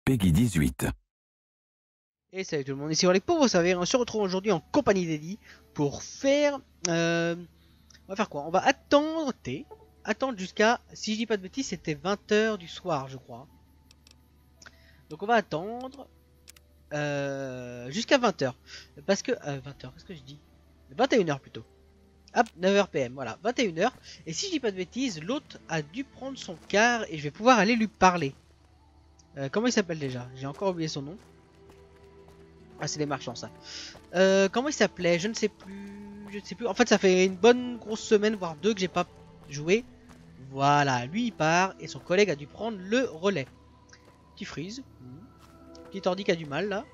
Peggy 18. Et salut tout le monde, ici Orlik pour vous savez, on se retrouve aujourd'hui en compagnie d'Eddie pour faire... on va faire quoi? On va attendre jusqu'à, si je dis pas de bêtises, c'était 20h du soir je crois. Donc on va attendre jusqu'à 20h. Parce que... 20h, qu'est-ce que je dis? 21h plutôt. Hop, 9h PM, voilà, 21h. Et si je dis pas de bêtises, l'autre a dû prendre son car et je vais pouvoir aller lui parler. Comment il s'appelle déjà? J'ai encore oublié son nom. Ah, c'est les marchands ça. Comment il s'appelait? Je ne sais plus. Je ne sais plus. En fait, ça fait une bonne grosse semaine, voire deux, que j'ai pas joué. Voilà, lui il part et son collègue a dû prendre le relais. Petit freeze. Petit ordi qui a du mal là.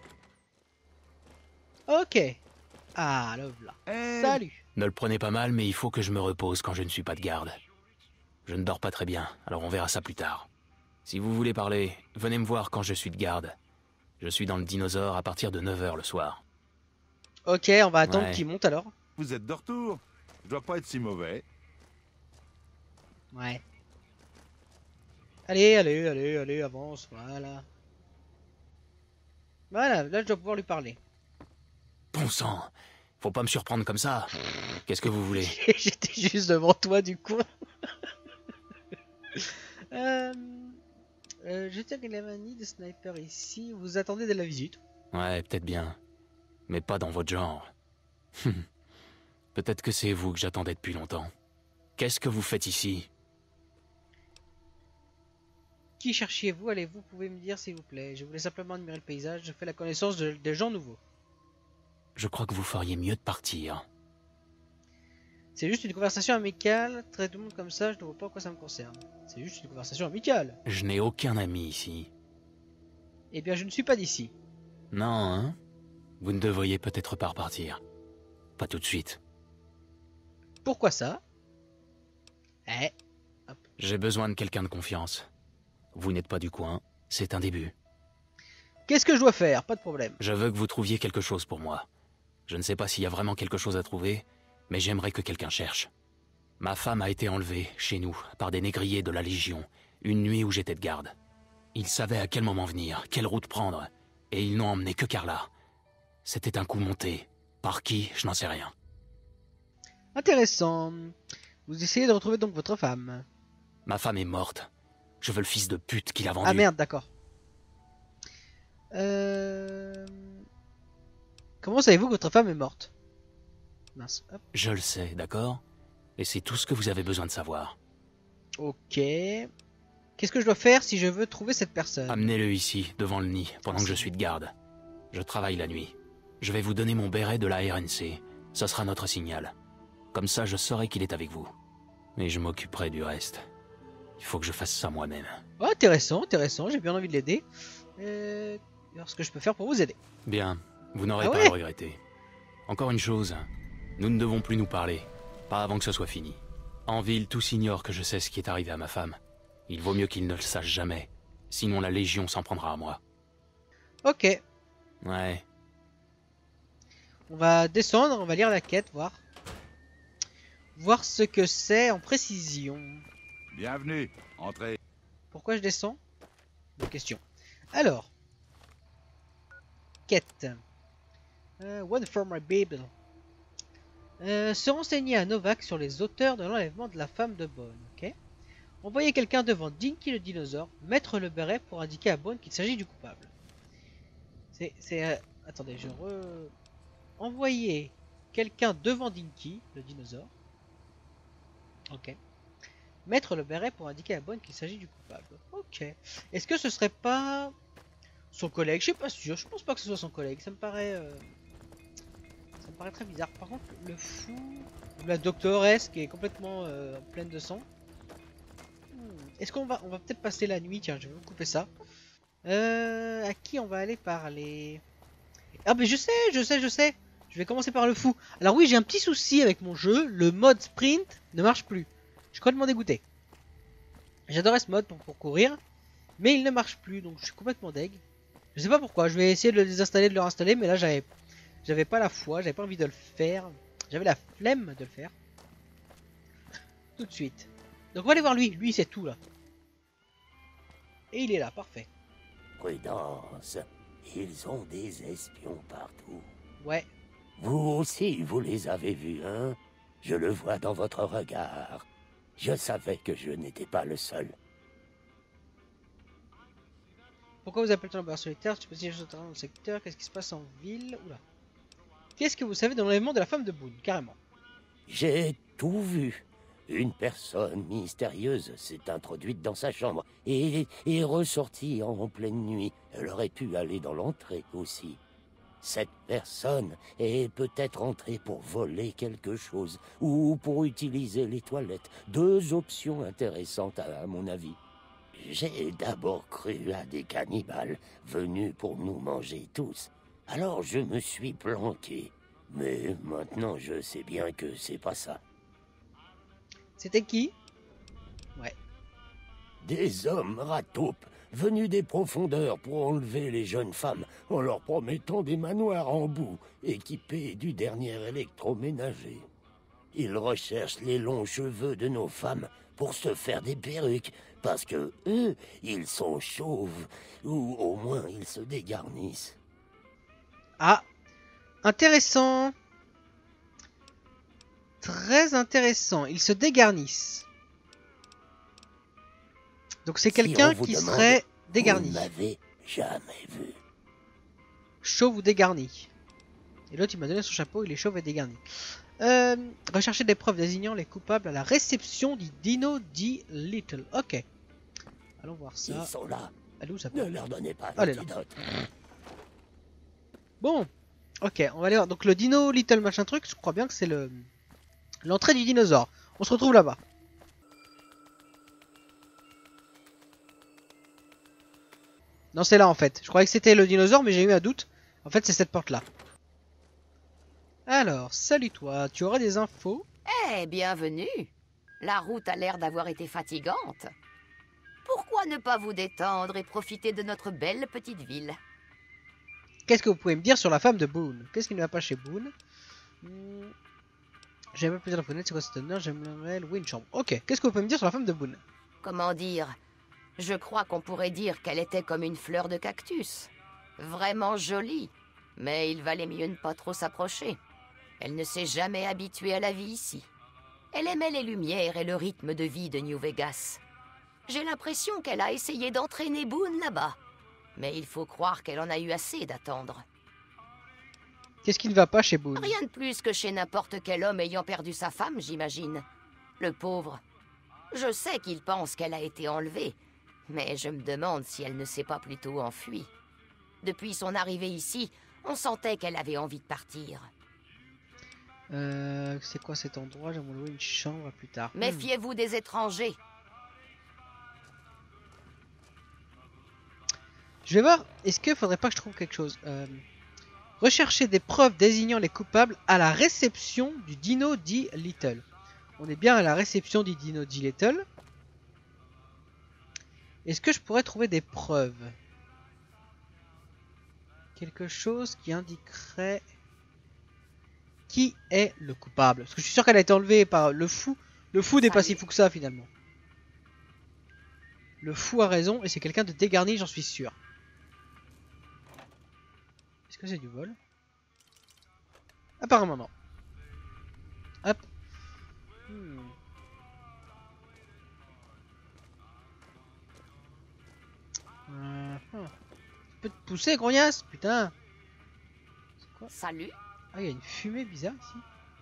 Ok. Ah, le voilà. Salut. Ne le prenez pas mal, mais il faut que je me repose quand je ne suis pas de garde. Je ne dors pas très bien, alors on verra ça plus tard. Si vous voulez parler, venez me voir quand je suis de garde. Je suis dans le dinosaure à partir de 9h le soir. Ok, on va attendre Ouais. qu'il monte alors. Vous êtes de retour. Je dois pas être si mauvais. Ouais. Allez, avance, voilà. Voilà, là je dois pouvoir lui parler. Bon sang, faut pas me surprendre comme ça. Qu'est-ce que vous voulez? J'étais juste devant toi du coup. Je tiens qu'il y a manie de sniper ici. Vous attendez de la visite? Ouais, peut-être bien. Mais pas dans votre genre. Peut-être que c'est vous que j'attendais depuis longtemps. Qu'est-ce que vous faites ici? Qui cherchiez-vous? Allez-vous, pouvez me dire s'il vous plaît. Je voulais simplement admirer le paysage. Je fais la connaissance de gens nouveaux. Je crois que vous feriez mieux de partir. C'est juste une conversation amicale. Traiter tout le monde comme ça, je ne vois pas à quoi ça me concerne. C'est juste une conversation amicale. Je n'ai aucun ami ici. Eh bien, je ne suis pas d'ici. Non, hein? Vous ne devriez peut-être pas repartir. Pas tout de suite. Pourquoi ça? Eh. J'ai besoin de quelqu'un de confiance. Vous n'êtes pas du coin, c'est un début. Qu'est-ce que je dois faire? Pas de problème. Je veux que vous trouviez quelque chose pour moi. Je ne sais pas s'il y a vraiment quelque chose à trouver, mais j'aimerais que quelqu'un cherche. Ma femme a été enlevée, chez nous, par des négriers de la Légion, une nuit où j'étais de garde. Ils savaient à quel moment venir, quelle route prendre, et ils n'ont emmené que Carla. C'était un coup monté. Par qui, je n'en sais rien. Intéressant. Vous essayez de retrouver donc votre femme. Ma femme est morte. Je veux le fils de pute qui l'a vendue. Ah merde, d'accord. Comment savez-vous que votre femme est morte? Mince. Hop. Je le sais, d'accord? Et c'est tout ce que vous avez besoin de savoir. Ok. Qu'est-ce que je dois faire si je veux trouver cette personne? Amenez-le ici, devant le nid, pendant que je suis de garde. Je travaille la nuit. Je vais vous donner mon béret de la RNC. Ça sera notre signal. Comme ça, je saurai qu'il est avec vous. Et je m'occuperai du reste. Il faut que je fasse ça moi-même. Oh, intéressant, intéressant. J'ai bien envie de l'aider. Alors, ce que je peux faire pour vous aider? Bien, vous n'aurez Ah pas à ouais le regretter. Encore une chose, nous ne devons plus nous parler. Pas avant que ce soit fini. En ville, tous ignorent que je sais ce qui est arrivé à ma femme. Il vaut mieux qu'ils ne le sachent jamais. Sinon la Légion s'en prendra à moi. Ok. Ouais. On va descendre, on va lire la quête, voir. Voir ce que c'est en précision. Bienvenue. Entrez. Pourquoi je descends? Bonne question. Alors. Quête. One for my Bible. Se renseigner à Novak sur les auteurs de l'enlèvement de la femme de Bone. Ok. Envoyer quelqu'un devant Dinky le dinosaure. Mettre le béret pour indiquer à Bone qu'il s'agit du coupable. Attendez, envoyer quelqu'un devant Dinky le dinosaure. Ok. Mettre le béret pour indiquer à Bone qu'il s'agit du coupable. Ok. Est-ce que ce serait pas son collègue? Je suis pas sûr. Je pense pas que ce soit son collègue. Ça me paraît très bizarre. Par contre, le fou, la doctoresse qui est complètement pleine de sang. Est-ce qu'on va peut-être passer la nuit? Tiens, je vais vous couper ça. À qui on va aller parler? Ah mais je sais. Je vais commencer par le fou. Alors oui, j'ai un petit souci avec mon jeu. Le mode sprint ne marche plus. Je suis complètement dégoûté. J'adorais ce mode pour courir, mais il ne marche plus, donc je suis complètement deg. Je sais pas pourquoi. Je vais essayer de le désinstaller, de le réinstaller, mais là j'avais pas la foi, j'avais pas envie de le faire. J'avais la flemme de le faire. Tout de suite. Donc on va aller voir lui. Lui c'est tout là. Et il est là, parfait. Prudence. Ils ont des espions partout. Ouais. Vous aussi, vous les avez vus, hein? Je le vois dans votre regard. Je savais que je n'étais pas le seul. Pourquoi vous appelez-on le bar solitaire? Tu peux dire dans le secteur. Qu'est-ce qui se passe en ville? Oula. Qu'est-ce que vous savez de l'enlèvement de la femme de Boone? Carrément. J'ai tout vu. Une personne mystérieuse s'est introduite dans sa chambre et est ressortie en pleine nuit. Elle aurait pu aller dans l'entrée aussi. Cette personne est peut-être entrée pour voler quelque chose ou pour utiliser les toilettes. Deux options intéressantes à mon avis. J'ai d'abord cru à des cannibales venus pour nous manger tous. Alors je me suis planqué. Mais maintenant je sais bien que c'est pas ça. C'était qui? Ouais. Des hommes rataupes, venus des profondeurs pour enlever les jeunes femmes en leur promettant des manoirs en boue, équipés du dernier électroménager. Ils recherchent les longs cheveux de nos femmes pour se faire des perruques, parce que eux, ils sont chauves, ou au moins ils se dégarnissent. Ah, intéressant. Très intéressant. Ils se dégarnissent. Donc c'est quelqu'un qui serait dégarni. Vous ne m'avez jamais vu. Chauve ou dégarni. Et l'autre il m'a donné son chapeau, il est chauve et dégarni. Rechercher des preuves désignant les coupables à la réception du Dino D. Little. Ok. Allons voir ça. Ils sont là. Allez, où ça Ne leur donnez pas Allez, là. l'antidote. Bon. Ok, on va aller voir. Donc le Dino Little machin truc, je crois bien que c'est l'entrée du dinosaure. On se retrouve là-bas. Non, c'est là en fait. Je croyais que c'était le dinosaure, mais j'ai eu un doute. En fait, c'est cette porte-là. Alors, salut toi. Tu aurais des infos? Eh, bienvenue. La route a l'air d'avoir été fatigante. Pourquoi ne pas vous détendre et profiter de notre belle petite ville? Qu'est-ce que vous pouvez me dire sur la femme de Boone? Qu'est-ce qui ne va pas chez Boone? J'aime pas plaisir de la connaître, c'est quoi cet honneur? J'aimerais louer une chambre. Ok, qu'est-ce que vous pouvez me dire sur la femme de Boone? Comment dire? Je crois qu'on pourrait dire qu'elle était comme une fleur de cactus. Vraiment jolie. Mais il valait mieux ne pas trop s'approcher. Elle ne s'est jamais habituée à la vie ici. Elle aimait les lumières et le rythme de vie de New Vegas. J'ai l'impression qu'elle a essayé d'entraîner Boone là-bas. Mais il faut croire qu'elle en a eu assez d'attendre. Qu'est-ce qui ne va pas chez Boone? Rien de plus que chez n'importe quel homme ayant perdu sa femme, j'imagine. Le pauvre. Je sais qu'il pense qu'elle a été enlevée, mais je me demande si elle ne s'est pas plutôt enfuie. Depuis son arrivée ici, on sentait qu'elle avait envie de partir. C'est quoi cet endroit? J'aimerais louer une chambre plus tard. Méfiez-vous des étrangers. Je vais voir, est-ce qu'il faudrait pas que je trouve quelque chose? Rechercher des preuves désignant les coupables à la réception du Dino D. Little. On est bien à la réception du Dino D. Little. Est-ce que je pourrais trouver des preuves? Quelque chose qui indiquerait qui est le coupable. Parce que je suis sûr qu'elle a été enlevée par le fou. Le fou n'est pas si fou que ça finalement. Le fou a raison et c'est quelqu'un de dégarni, j'en suis sûr. Est-ce que c'est du vol? Apparemment non. Hop. Tu peux te pousser, grognasse? Putain. C'est quoi? Salut. Ah, il y a une fumée bizarre ici.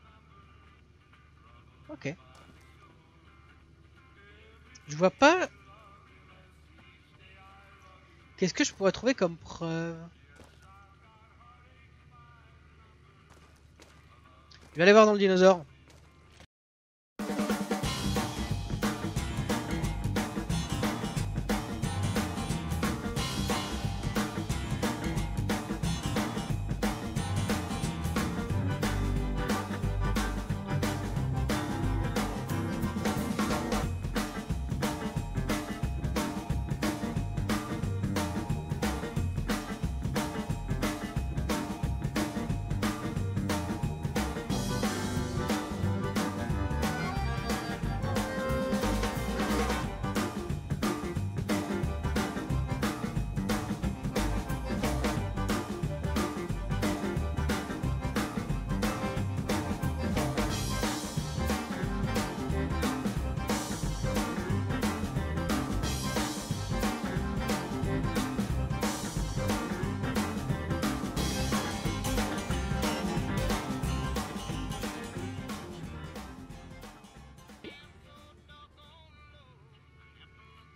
Ok. Je vois pas. Qu'est-ce que je pourrais trouver comme preuve? Je vais aller voir dans le dinosaure.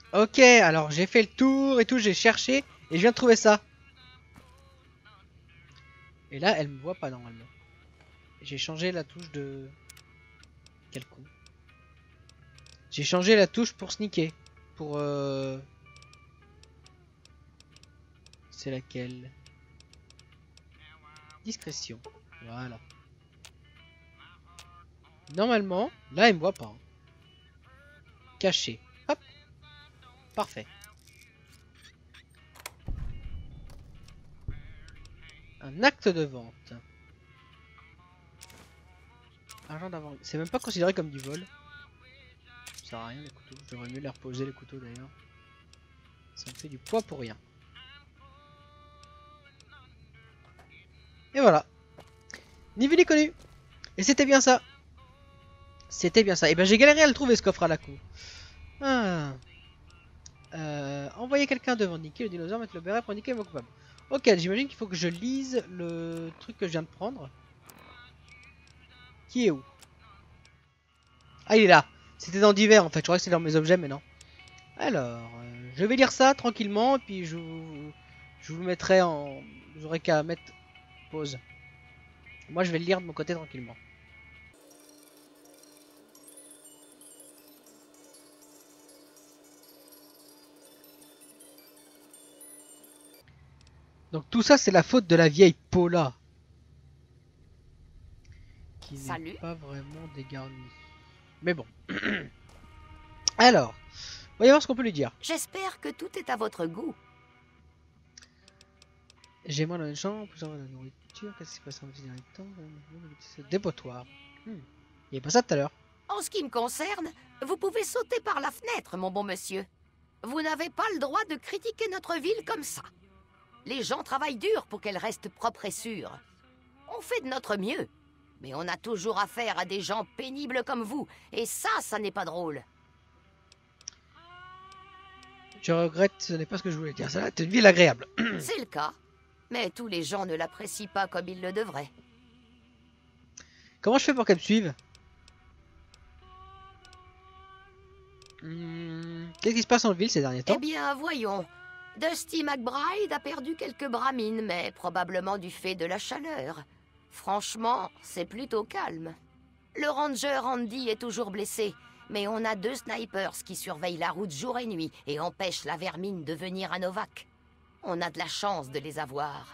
Ok, alors j'ai fait le tour et tout, j'ai cherché et je viens de trouver ça. Et là, elle me voit pas normalement. J'ai changé la touche de... Quel con. J'ai changé la touche pour sneaker. Pour... C'est laquelle? Discrétion. Voilà. Normalement, là, elle me voit pas. Hein. Caché. Hop. Parfait. Un acte de vente. Argent d'avant. C'est même pas considéré comme du vol. Ça sert à rien les couteaux. Je devrais mieux les reposer les couteaux d'ailleurs. Ça me fait du poids pour rien. Et voilà. Ni vu ni connu. Et c'était bien ça. C'était bien ça. Et ben j'ai galéré à le trouver ce coffre à la con. Ah. Envoyer quelqu'un devant niquer le dinosaure, mettre le béret pour niquer mon coupable. Ok, j'imagine qu'il faut que je lise le truc que je viens de prendre. Qui est où? Ah, il est là. C'était dans divers en fait. Je crois que c'est dans mes objets, mais non. Alors, je vais lire ça tranquillement et puis je vous mettrai en... Vous aurez qu'à mettre pause. Moi, je vais le lire de mon côté tranquillement. Donc tout ça, c'est la faute de la vieille Paula. Qui n'est pas vraiment dégarnie. Mais bon. Alors, voyons voir ce qu'on peut lui dire. J'espère que tout est à votre goût. J'ai moins dans une chambre, plus dans la nourriture. Qu'est-ce qui se passe en dernier temps? Dépotoir. Il n'y avait pas ça tout à l'heure. En ce qui me concerne, vous pouvez sauter par la fenêtre, mon bon monsieur. Vous n'avez pas le droit de critiquer notre ville comme ça. Les gens travaillent dur pour qu'elle reste propre et sûre. On fait de notre mieux. Mais on a toujours affaire à des gens pénibles comme vous. Et ça n'est pas drôle. Je regrette, ce n'est pas ce que je voulais dire. Ça va être une ville agréable. C'est le cas. Mais tous les gens ne l'apprécient pas comme ils le devraient. Comment je fais pour qu'elle me suive? Qu'est-ce qui se passe en ville ces derniers temps? Eh bien, voyons. Dusty McBride a perdu quelques bramines, mais probablement du fait de la chaleur. Franchement, c'est plutôt calme. Le ranger Andy est toujours blessé, mais on a 2 snipers qui surveillent la route jour et nuit et empêchent la vermine de venir à Novak. On a de la chance de les avoir.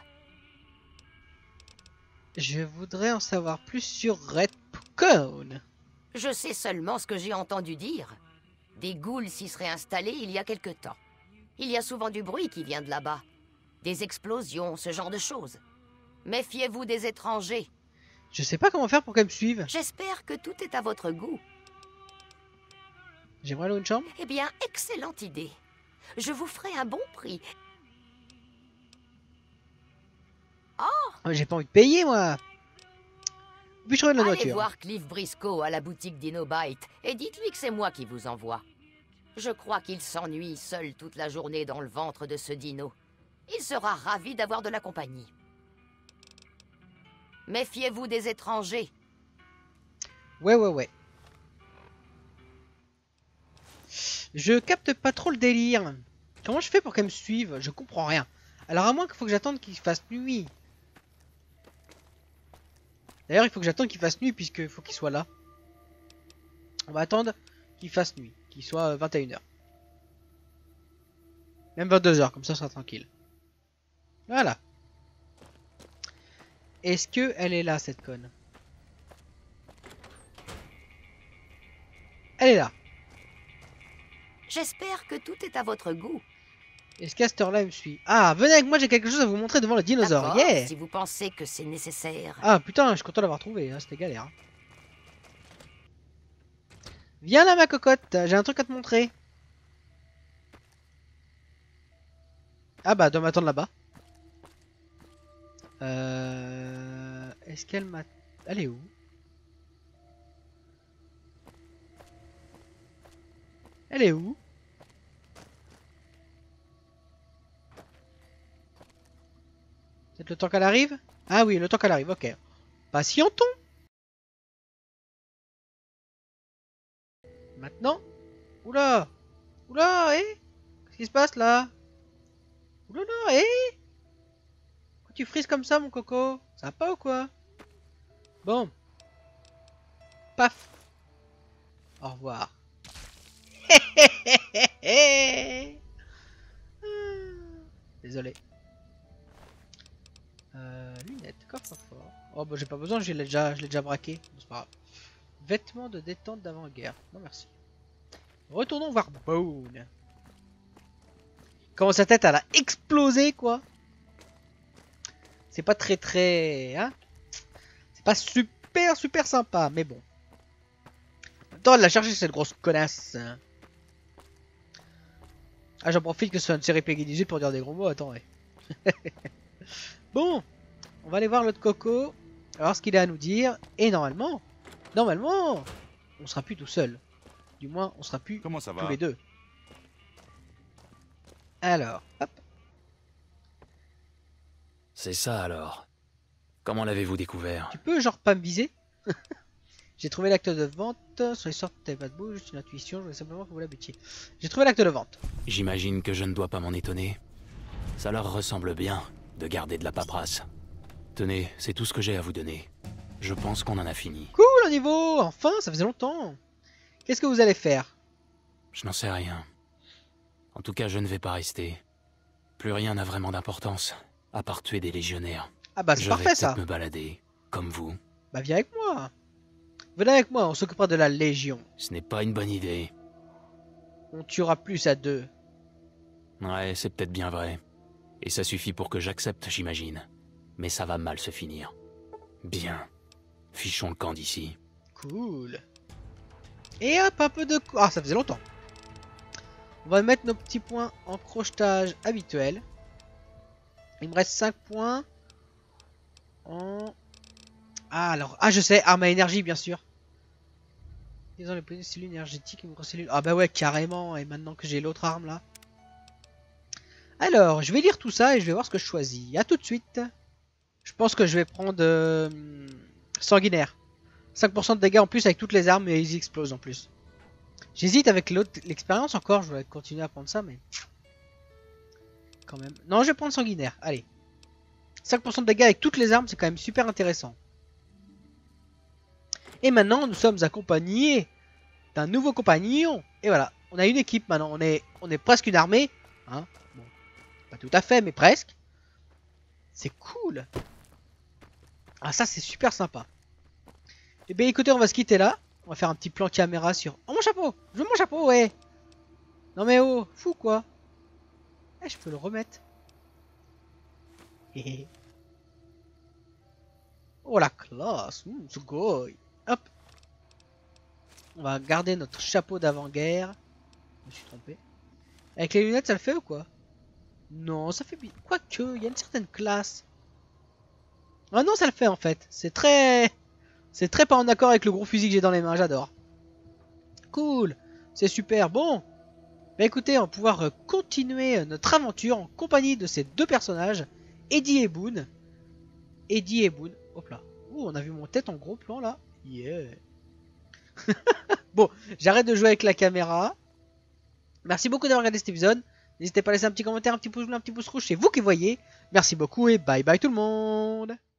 Je voudrais en savoir plus sur Red Cone. Je sais seulement ce que j'ai entendu dire. Des ghouls s'y seraient installés il y a quelque temps. Il y a souvent du bruit qui vient de là-bas. Des explosions, ce genre de choses. Méfiez-vous des étrangers. Je sais pas comment faire pour qu'elle me suive. J'espère que tout est à votre goût. J'aimerais louer une chambre. Eh bien, excellente idée. Je vous ferai un bon prix. Oh, j'ai pas envie de payer, moi. Puis je reviens de la Allez voiture. voir Cliff Briscoe à la boutique d'Inobite et dites-lui que c'est moi qui vous envoie. Je crois qu'il s'ennuie seul toute la journée dans le ventre de ce dino. Il sera ravi d'avoir de la compagnie. Méfiez-vous des étrangers. Ouais. Je capte pas trop le délire. Comment je fais pour qu'elle me suive? Je comprends rien. Alors à moins qu'il faut que j'attende qu'il fasse nuit. D'ailleurs, il faut que j'attende qu'il fasse nuit puisqu'il faut qu'il soit là. On va attendre qu'il fasse nuit. Qu'il soit 21h. Même 22h, comme ça sera tranquille. Voilà. Est-ce que elle est là, cette conne? Elle est là. J'espère que tout est à votre goût. Est-ce qu'à cette heure-là, elle me suit? Ah, venez avec moi, j'ai quelque chose à vous montrer devant le dinosaure. D'accord, Yeah! si vous pensez que c'est nécessaire. Ah putain, je suis content d'avoir trouvé, hein, c'était galère. Hein. Viens là, ma cocotte, j'ai un truc à te montrer. Ah bah, doit m'attendre là-bas. Est-ce qu'elle m'a... Elle est où? Elle est où? C'est le temps qu'elle arrive? Ah oui, le temps qu'elle arrive, ok. Patientons. Maintenant. Oula. Oula, Qu'est-ce qui se passe là? Oulala, hé! Pourquoi tu frises comme ça, mon coco? Ça va pas ou quoi? Bon. Paf. Au revoir. Désolé. Lunettes, coffre-fort. Oh bah j'ai pas besoin, je l'ai déjà braqué. Bon, c'est pas grave. Vêtements de détente d'avant-guerre. Non merci. Retournons voir Boone. Comment sa tête elle a explosé quoi. C'est pas très hein. C'est pas super sympa mais bon. Attends, elle l'a cherché cette grosse connasse. Ah j'en profite que ce soit une série Peggy 18 pour dire des gros mots, attends ouais. Bon, on va aller voir l'autre coco, alors ce qu'il a à nous dire, et normalement, on sera plus tout seul. Du moins, on sera plus Comment ça va? tous les deux. Alors, hop. C'est ça alors. Comment l'avez-vous découvert? Tu peux genre pas me viser? J'ai trouvé l'acte de vente, sur les sortes t'avais pas de bouche, juste une intuition, je voulais simplement que vous l'habitiez. J'ai trouvé l'acte de vente. J'imagine que je ne dois pas m'en étonner. Ça leur ressemble bien de garder de la paperasse. Tenez, c'est tout ce que j'ai à vous donner. Je pense qu'on en a fini. Cool au niveau, enfin, ça faisait longtemps. Qu'est-ce que vous allez faire? Je n'en sais rien. En tout cas, je ne vais pas rester. Plus rien n'a vraiment d'importance, à part tuer des légionnaires. Ah bah c'est Je vais parfait ça. peut-être me balader, comme vous. Bah viens avec moi. Venez avec moi, on s'occupera de la Légion. Ce n'est pas une bonne idée. On tuera plus à deux. Ouais, c'est peut-être bien vrai. Et ça suffit pour que j'accepte, j'imagine. Mais ça va mal se finir. Bien. Fichons le camp d'ici. Cool. Et hop, un peu de... Ah, ça faisait longtemps. On va mettre nos petits points en crochetage habituel. Il me reste 5 points. En... Ah, alors... Ah, je sais, arme à énergie, bien sûr. Ils ont les cellules énergétiques et cellules... Ah bah ouais, carrément. Et maintenant que j'ai l'autre arme, là. Alors, je vais lire tout ça et je vais voir ce que je choisis. A tout de suite. Je pense que je vais prendre... sanguinaire. 5% de dégâts en plus avec toutes les armes et ils explosent en plus. J'hésite avec l'expérience encore, je vais continuer à prendre ça mais... Quand même. Non, je vais prendre sanguinaire, allez. 5% de dégâts avec toutes les armes, c'est quand même super intéressant. Et maintenant, nous sommes accompagnés d'un nouveau compagnon. Et voilà, on a une équipe maintenant, on est presque une armée. Hein, bon, pas tout à fait, mais presque. C'est cool. Ah ça, c'est super sympa. Et bien écoutez, on va se quitter là. On va faire un petit plan caméra sur... Oh mon chapeau! Je veux mon chapeau, ouais! Non mais oh, fou quoi! Eh, je peux le remettre. Oh la classe! C'est goy! Hop! On va garder notre chapeau d'avant-guerre. Je me suis trompé. Avec les lunettes, ça le fait ou quoi? Non, ça fait bien. Quoique, il y a une certaine classe. Ah non, ça le fait en fait. C'est très pas en accord avec le gros fusil que j'ai dans les mains, j'adore. Cool, c'est super. Bon, bah écoutez, on va pouvoir continuer notre aventure en compagnie de ces deux personnages, Eddie et Boone. Hop là. Ouh, on a vu mon tête en gros plan là. Yeah. Bon, j'arrête de jouer avec la caméra. Merci beaucoup d'avoir regardé cet épisode. N'hésitez pas à laisser un petit commentaire, un petit pouce bleu, un petit pouce rouge, c'est vous qui voyez. Merci beaucoup et bye bye tout le monde.